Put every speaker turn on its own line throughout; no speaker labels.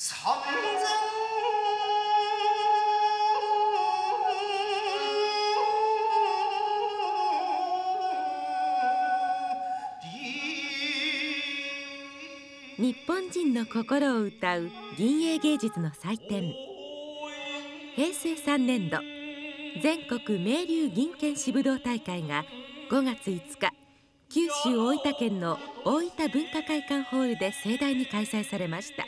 三千
日本人の心を歌う銀影芸術の祭典、平成3年度全国名流銀剣士武道大会が5月5日、九州大分県の大分文化会館ホールで盛大に開催されました。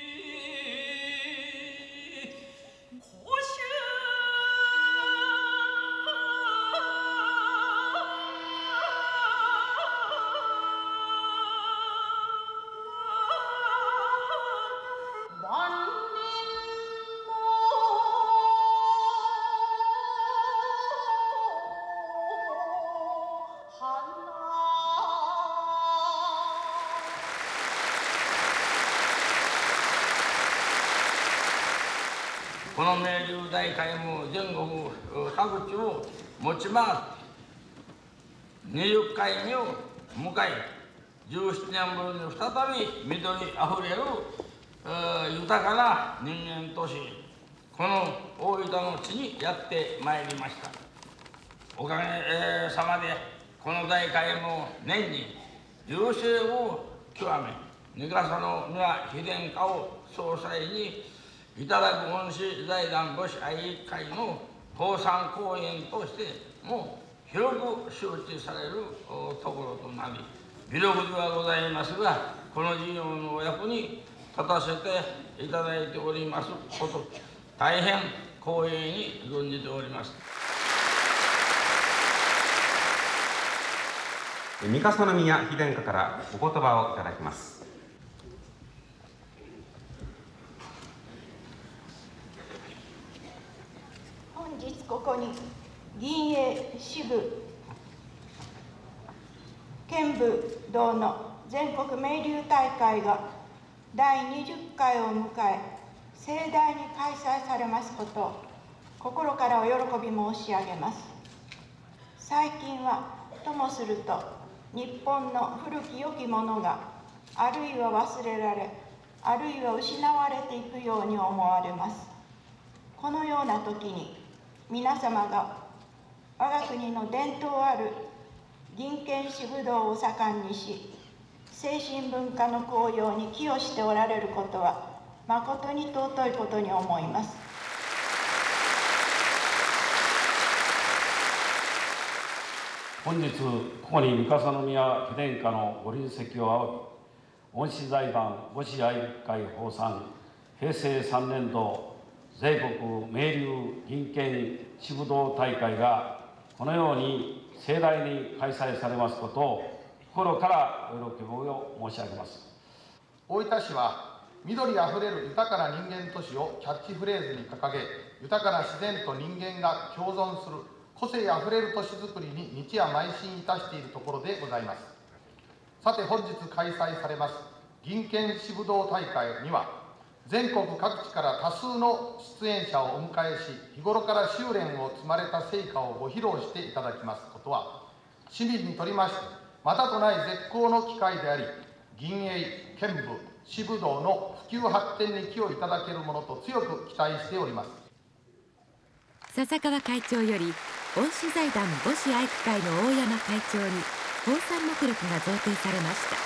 この名流大会も全国各地を持ち回って20回目を迎え、17年ぶりに再び緑あふれる豊かな人間都市、この大分の地にやってまいりました。おかげさまでこの大会も年に隆盛を極め、三笠宮妃殿下を総裁にいただく恩師財団母子愛育会の奉賛公演としても広く周知されるところとなり、微力ではございますが、この事業のお役に立たせていただいておりますこと、大変光栄に存じております。
三笠宮妃殿下からお言葉をいただきます。
本日ここに銀影支部剣武道の全国名流大会が第20回を迎え、盛大に開催されますことを心からお喜び申し上げます。最近はともすると日本の古き良きものがあるいは忘れられ、あるいは失われていくように思われます。このような時に皆様が我が国の伝統ある銀剣士武道を盛んにし、精神文化の高揚に寄与しておられることは誠に尊いことに思います。
本日ここに三笠宮妃殿下のご臨席を仰ぎ、恩師財団母子愛育会奉賛平成3年度全国名流銀剣士武道大会がこのように盛大に開催されますことを心からお喜びを申し上げます。
大分市は緑あふれる豊かな人間都市をキャッチフレーズに掲げ、豊かな自然と人間が共存する個性あふれる都市づくりに日夜邁進いたしているところでございます。さて本日開催されます銀剣士武道大会には、全国各地から多数の出演者をお迎えし、日頃から修練を積まれた成果をご披露していただきますことは、市民にとりましてまたとない絶好の機会であり、銀影剣武士武道の普及発展に寄与いただけるものと強く期待しております。
笹川会長より恩師財団母子愛育会の大山会長に奉賛目録が贈呈されました。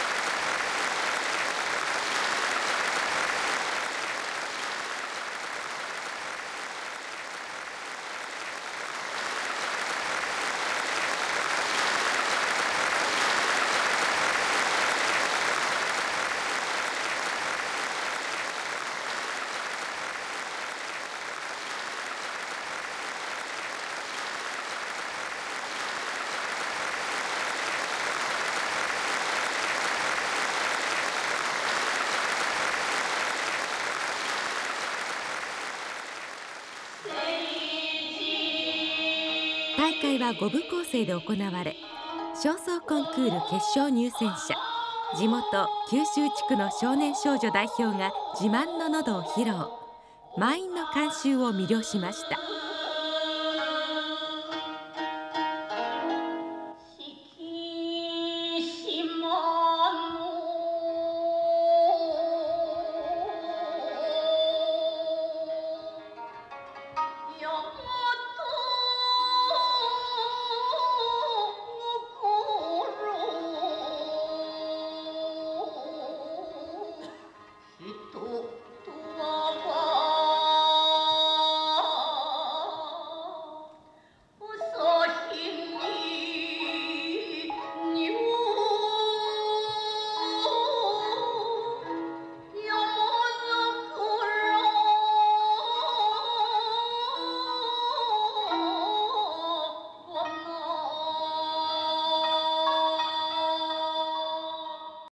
大会は5部構成で行われ、正装コンクール決勝入選者、地元九州地区の少年少女代表が自慢の喉を披露、満員の観衆を魅了しました。